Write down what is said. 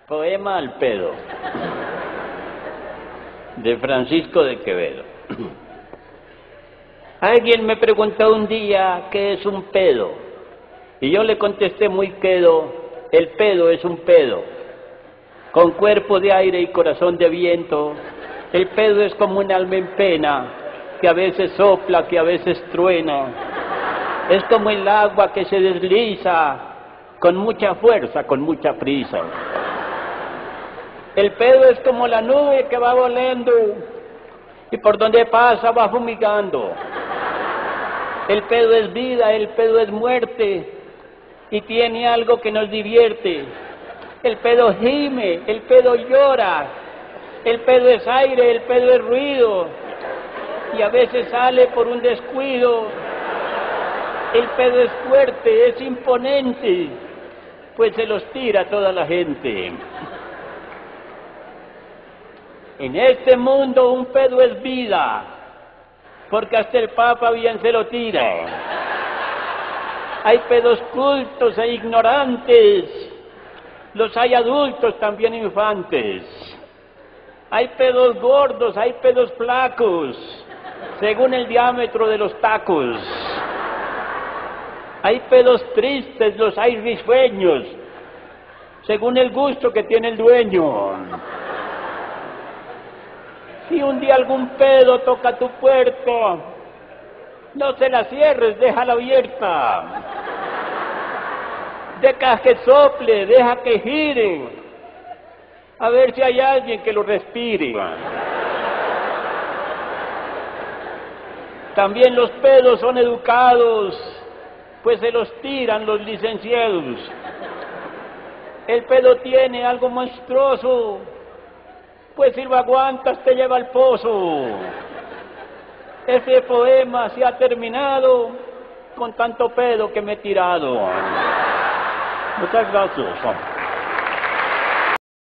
Poema al pedo, de Francisco de Quevedo. Alguien me preguntó un día qué es un pedo, y yo le contesté muy quedo: el pedo es un pedo, con cuerpo de aire y corazón de viento. El pedo es como un alma en pena, que a veces sopla, que a veces truena. Es como el agua que se desliza, con mucha fuerza, con mucha prisa. El pedo es como la nube que va volando y por donde pasa va fumigando. El pedo es vida, el pedo es muerte y tiene algo que nos divierte. El pedo gime, el pedo llora, el pedo es aire, el pedo es ruido y a veces sale por un descuido. El pedo es fuerte, es imponente, pues se los tira a toda la gente. En este mundo un pedo es vida, porque hasta el Papa bien se lo tira. Hay pedos cultos e ignorantes, los hay adultos, también infantes. Hay pedos gordos, hay pedos flacos, según el diámetro de los tacos. Hay pedos tristes, los hay risueños, según el gusto que tiene el dueño. Si un día algún pedo toca tu puerta, no se la cierres, déjala abierta. Deja que sople, deja que gire, a ver si hay alguien que lo respire. También los pedos son educados, pues se los tiran los licenciados. El pedo tiene algo monstruoso, pues si lo aguantas te lleva al pozo. Ese poema se ha terminado con tanto pedo que me he tirado. Muchas gracias.